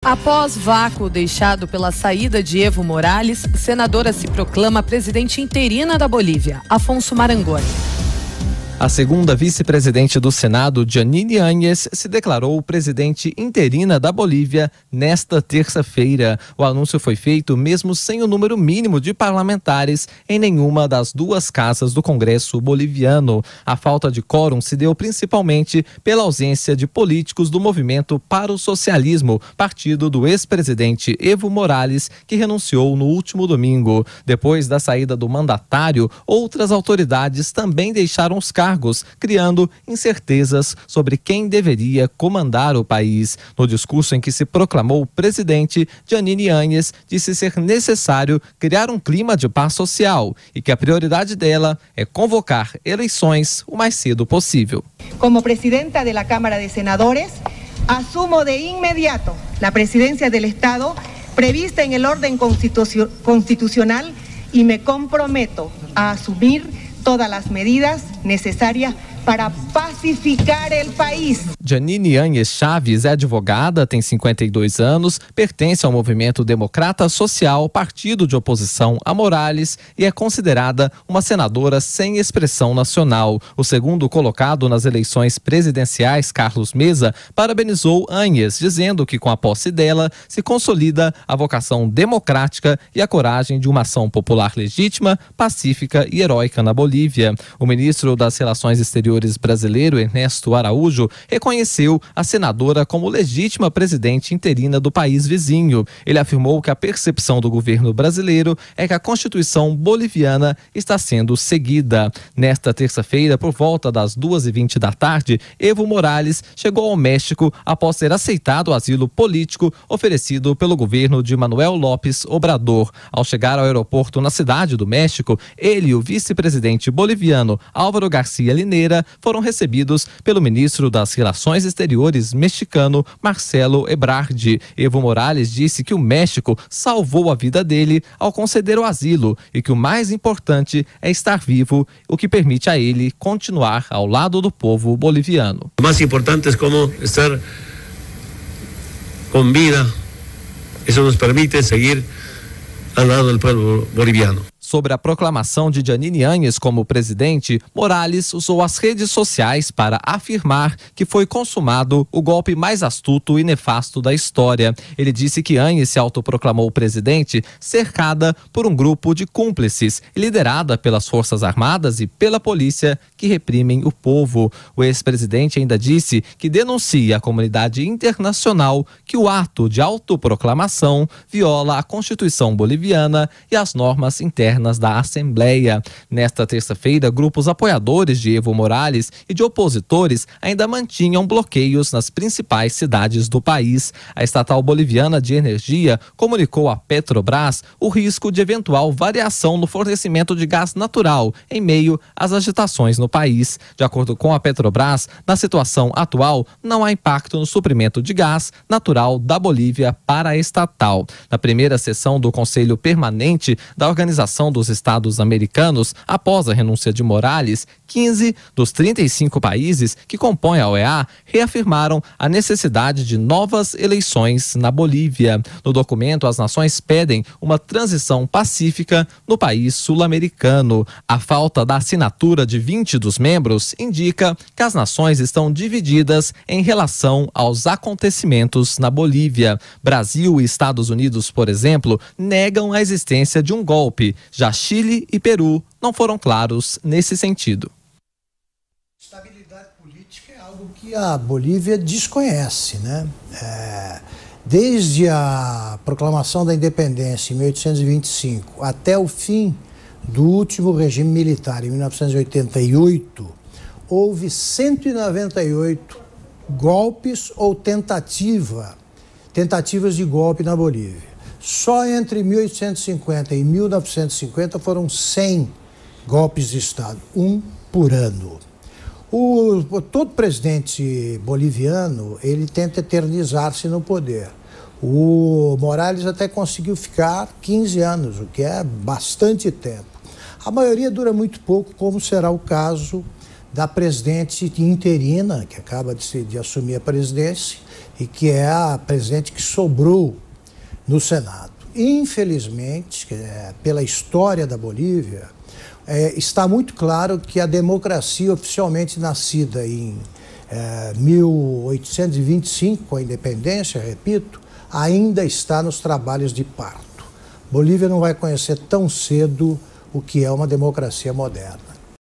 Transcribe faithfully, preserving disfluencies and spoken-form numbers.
Após vácuo deixado pela saída de Evo Morales, senadora se proclama presidente interina da Bolívia. Afonso Marangoni. A segunda vice-presidente do Senado, Jeanine Áñez, se declarou presidente interina da Bolívia nesta terça-feira. O anúncio foi feito mesmo sem o número mínimo de parlamentares em nenhuma das duas casas do Congresso boliviano. A falta de quórum se deu principalmente pela ausência de políticos do Movimento para o Socialismo, partido do ex-presidente Evo Morales, que renunciou no último domingo. Depois da saída do mandatário, outras autoridades também deixaram os cargos, criando incertezas sobre quem deveria comandar o país. No discurso em que se proclamou presidente, Jeanine Áñez disse ser necessário criar um clima de paz social e que a prioridade dela é convocar eleições o mais cedo possível. Como presidenta da Câmara de Senadores, assumo de inmediato a presidência do Estado prevista em el orden constitucional e me comprometo a assumir todas as medidas necessárias para pacificar o país. Jeanine Áñez Chaves é advogada, tem cinquenta e dois anos, pertence ao Movimento Democrata Social, partido de oposição a Morales, e é considerada uma senadora sem expressão nacional. O segundo colocado nas eleições presidenciais, Carlos Mesa, parabenizou Áñez, dizendo que com a posse dela se consolida a vocação democrática e a coragem de uma ação popular legítima, pacífica e heróica na Bolívia. O ministro das Relações Exteriores brasileiro, Ernesto Araújo, reconheceu a senadora como legítima presidente interina do país vizinho. Ele afirmou que a percepção do governo brasileiro é que a Constituição boliviana está sendo seguida. Nesta terça-feira, por volta das duas e vinte da tarde, Evo Morales chegou ao México após ter aceitado o asilo político oferecido pelo governo de Manuel López Obrador. Ao chegar ao aeroporto na Cidade do México, ele e o vice-presidente boliviano Álvaro García Linera foram recebidos pelo ministro das Relações Exteriores mexicano Marcelo Ebrard. Evo Morales disse que o México salvou a vida dele ao conceder o asilo e que o mais importante é estar vivo, o que permite a ele continuar ao lado do povo boliviano. O mais importante é como estar com vida. Isso nos permite seguir ao lado do povo boliviano. Sobre a proclamação de Jeanine Áñez como presidente, Morales usou as redes sociais para afirmar que foi consumado o golpe mais astuto e nefasto da história. Ele disse que Áñez se autoproclamou presidente cercada por um grupo de cúmplices, liderada pelas Forças Armadas e pela polícia que reprimem o povo. O ex-presidente ainda disse que denuncia à comunidade internacional que o ato de autoproclamação viola a Constituição boliviana e as normas internas da Assembleia. Nesta terça-feira, grupos apoiadores de Evo Morales e de opositores ainda mantinham bloqueios nas principais cidades do país. A estatal boliviana de energia comunicou à Petrobras o risco de eventual variação no fornecimento de gás natural em meio às agitações no país. De acordo com a Petrobras, na situação atual, não há impacto no suprimento de gás natural da Bolívia para a estatal. Na primeira sessão do Conselho Permanente da Organização dos Estados Americanos, após a renúncia de Morales, quinze dos trinta e cinco países que compõem a O E A reafirmaram a necessidade de novas eleições na Bolívia. No documento, as nações pedem uma transição pacífica no país sul-americano. A falta da assinatura de vinte dos membros indica que as nações estão divididas em relação aos acontecimentos na Bolívia. Brasil e Estados Unidos, por exemplo, negam a existência de um golpe. Já Chile e Peru não foram claros nesse sentido. Estabilidade política é algo que a Bolívia desconhece, né? É, desde a proclamação da independência em mil oitocentos e vinte e cinco até o fim do último regime militar em mil novecentos e oitenta e oito, houve cento e noventa e oito golpes ou tentativa, tentativas de golpe na Bolívia. Só entre mil oitocentos e cinquenta e mil novecentos e cinquenta foram cem golpes de Estado, um por ano. O, todo presidente boliviano, ele tenta eternizar-se no poder. O Morales até conseguiu ficar quinze anos, o que é bastante tempo. A maioria dura muito pouco, como será o caso da presidente interina, que acaba de, se, de assumir a presidência, e que é a presidente que sobrou no Senado. Infelizmente, é, pela história da Bolívia, é, está muito claro que a democracia oficialmente nascida em é, mil oitocentos e vinte e cinco, com a independência, repito, ainda está nos trabalhos de parto. Bolívia não vai conhecer tão cedo o que é uma democracia moderna.